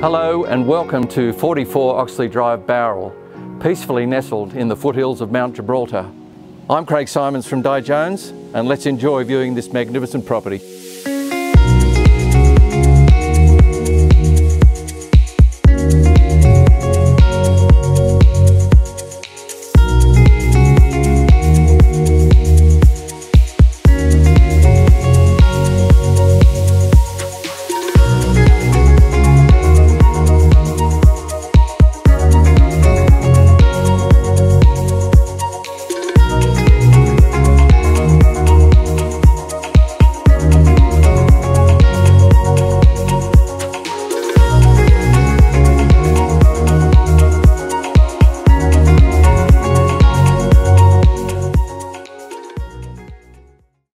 Hello and welcome to 44 Oxley Drive, Bowral, peacefully nestled in the foothills of Mount Gibraltar. I'm Symons from DiJones, and let's enjoy viewing this magnificent property.